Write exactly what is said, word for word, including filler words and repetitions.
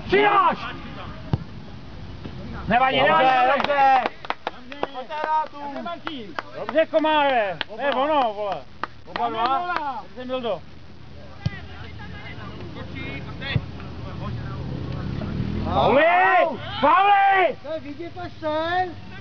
Přidáš! Nevadí, nevadí, dobře! Dobře, Komáre, to je ono, vole. Oba dva, dobře, Mildo. Pauli! Pauli! Vidíte sen?